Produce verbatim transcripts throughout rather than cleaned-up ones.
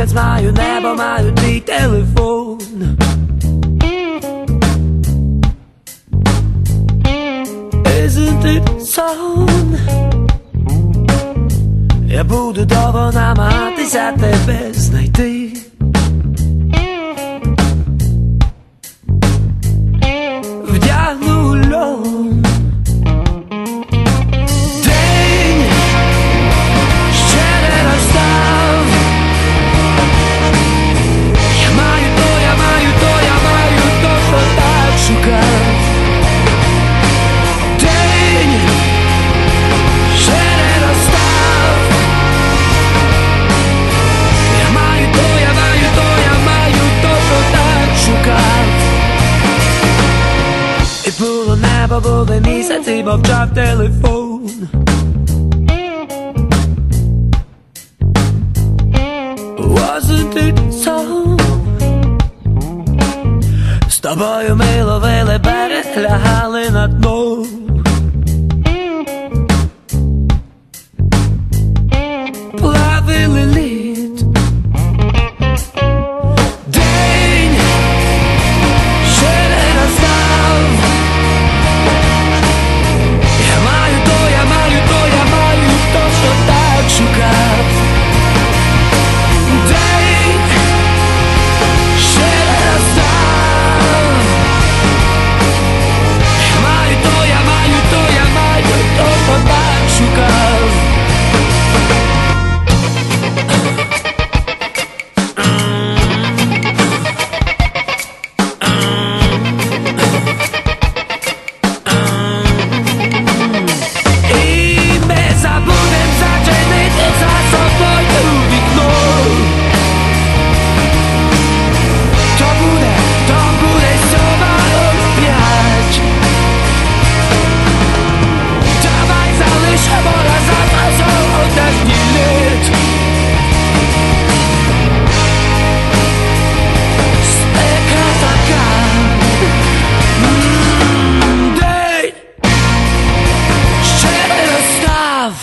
місяць, маю небо, маю твій телефон. Isn't it сон? Я буду довго намагатися тебе знайти. Вдягну льон. День ще не настав. Я маю то, я маю то, я маю то, що так шукав. День ще не настав. Я маю то, я маю то, я маю то, що так шукав. І було небо, були місяць, і мовчав телефон. Wasn't it so? З тобою ми ловили берег, лягали на дно. Плавили лід. День ще не настав. Я маю то, я маю то, я маю то, що так шукав. День ще не настав. Я маю то, я маю то, я маю то, що так шукав. І ми забудем зачинити за собою вікно. То буде, то буде сьома о п'ять. Давай залишимо на завтра сьогоднішній лід. Спека така. М, День ще не настав.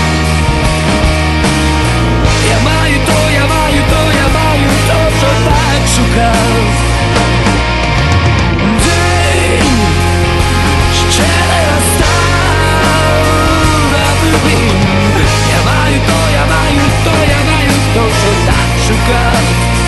Я маю то, я маю то, я маю то, що так шукав. День ще не настав. Я маю то, я маю то, я маю то, що так шукав.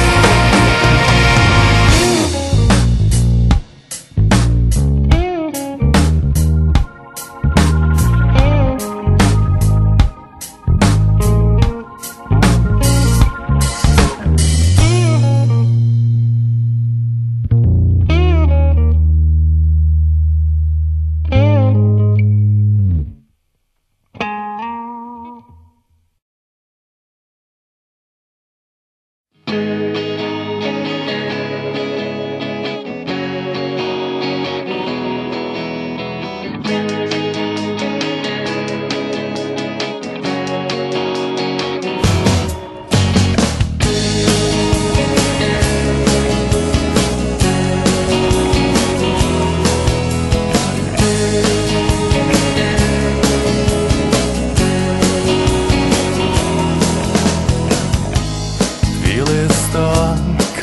Твій листок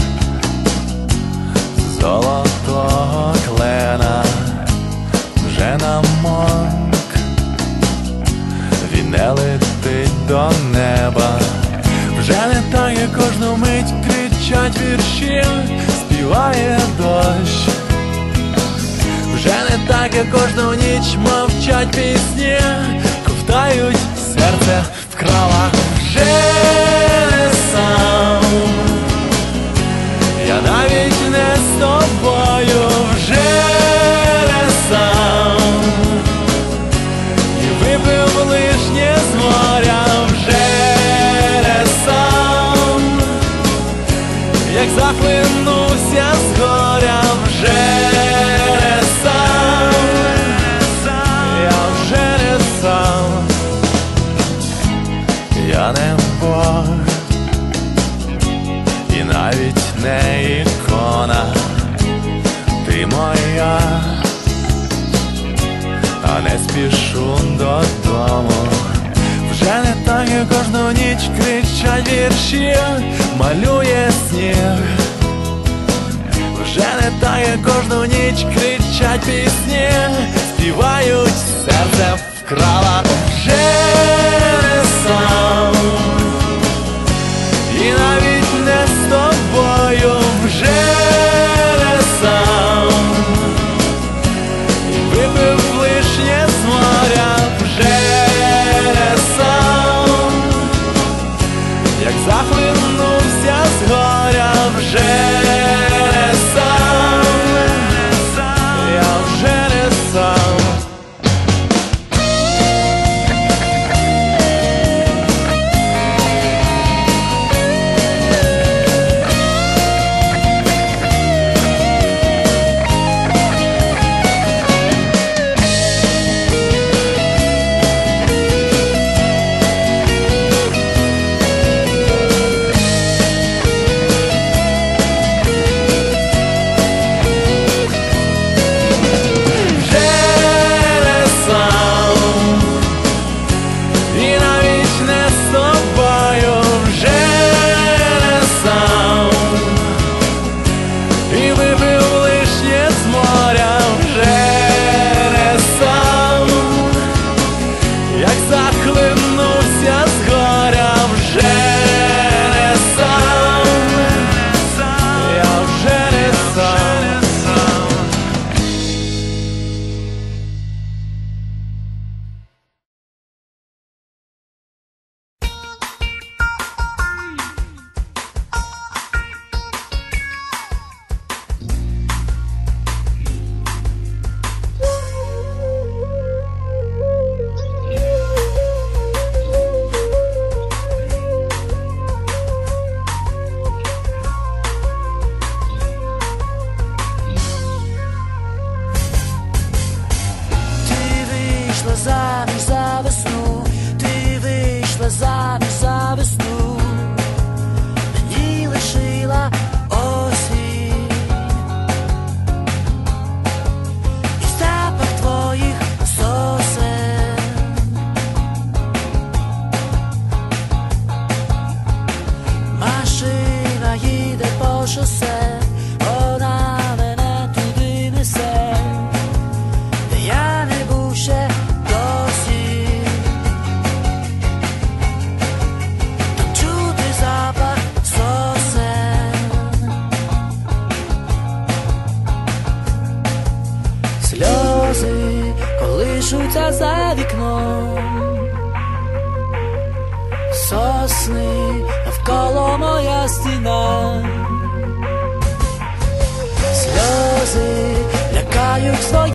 з золотого клена вже намок, він не летить до неба. Вже не так, як кожну мить кричать вірші, співає дощ. Вже не так, як кожну ніч мовчать пісні, ковтають серце вкрала. Вже не сам, я навіть не з тобою, вже не сам, і випив лишнє з моря, вже не сам, як захлинувся з горя, вже не сам, я вже не сам. Я не Бог, і навіть не ікона, Вони кожну ніч кричать пісні, співають, серце вкрала вже не сам. І навіть не з тобою вже не сам. І випив лишнє з моря вже не сам. Як захлинувся з горя вже не сам. Я вже не сам. Заміж за весну, ти вийшла заміж за весну, мені лишила осінь, і запах твоїх сосен. Машина їде по шосе, вона мене туди несе, де я не був ще. Сльози колишуться за вікном, сосни навколо моя стіна, сльози лякають свої.